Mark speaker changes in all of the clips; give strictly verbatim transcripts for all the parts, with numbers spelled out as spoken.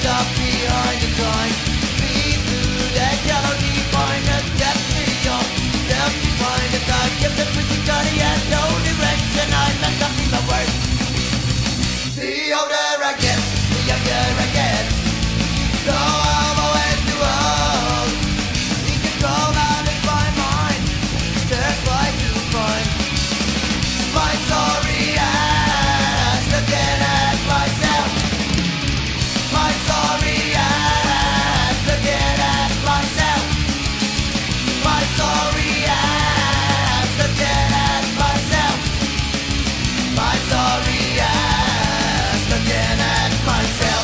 Speaker 1: up behind the time. Speed through that yellow deep line, a step to your self-defined attack. Give the pretty journey and no direction. I messed up in the worst. The older I get, the younger I get. So I'm always too old. In control out of my mind, terrified to find my sorry ass looking at myself. My sorry ass looking at myself. My sorry ass looking at myself. My sorry ass looking at myself.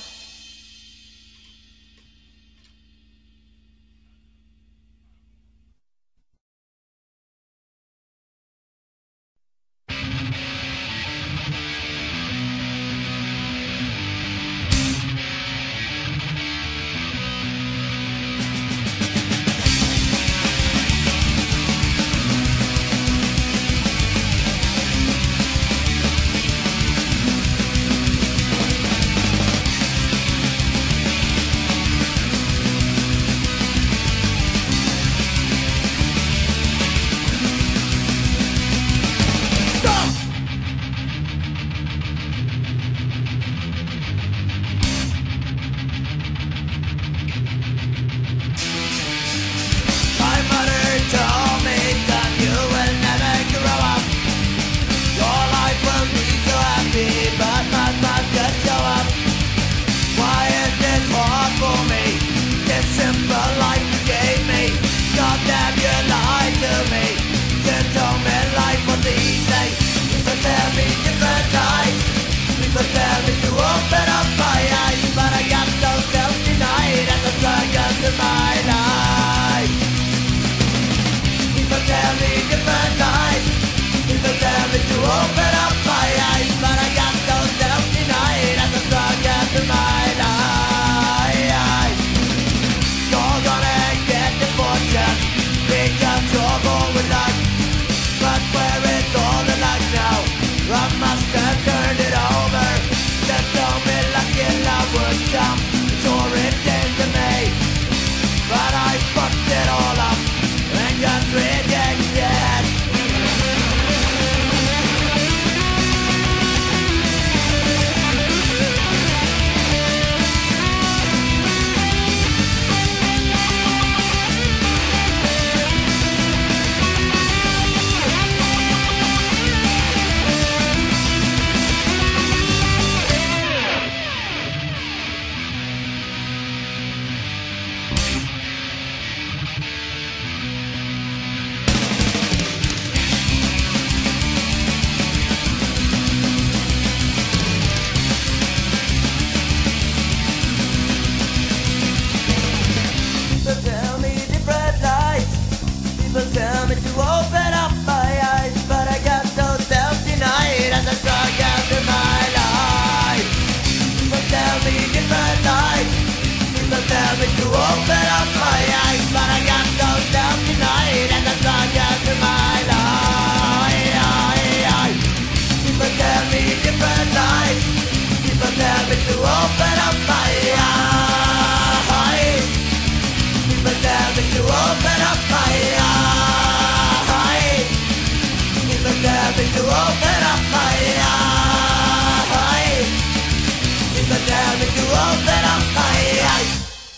Speaker 1: My mother told me that you will never grow up. Your life will be so happy, but not much just show up. Why is this hard for me? This simple life you gave me. God damn, you lied to me. You told me life was easy. People tell me different lies. People tell me to open up my eyes, but I got so self-denied as I struggle through my life. People tell me different lies. People tell me to open up my eyes, but I got so self-denied as I struggle through my life. You're gonna get the fortune because you're born with luck, but where is all the luck now? I must have turned it over. They told me lucky love would come, sure it came to me, but I fucked it all up and got rejected. People tell me different lies. People tell me to open up my eyes, but I got so self-denied as I struggle through my life. People tell me different lies. People tell me to open up my eyes, but I got so self-denied as I struggle through my life. People tell me different lies. People tell me to open up my eyes. People tell me to open up my eyes. People tell me to open up my eyes. People tell me to open up my eyes.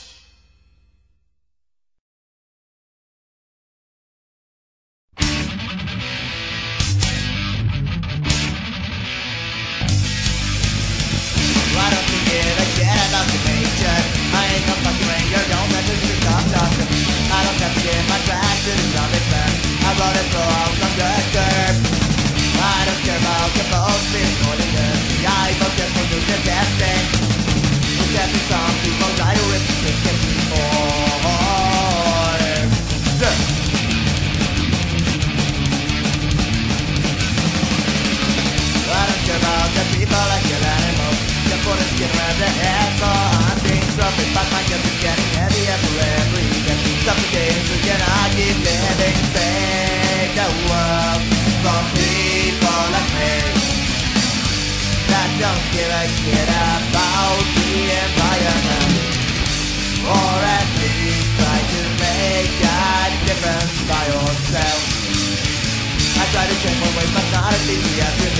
Speaker 1: Why don't you give a shit about the nature? I ain't no fucking ranger, don't let this be stop talking. I don't have to get my track to the zombie fan. I wrote it for all some good curve. I don't care about the folks being more than good. I focus on doing the best thing. Except for some people try to rip the chicken before. Sure. I don't care about the people that kill animals. Just for the skin around their head for hunting. Trophies, but my guilt is getting heavier for every day. Suffocating, so can I keep living? Save the world from people like me that don't give a shit about the environment. quay mắt ngã đã tin nhẹ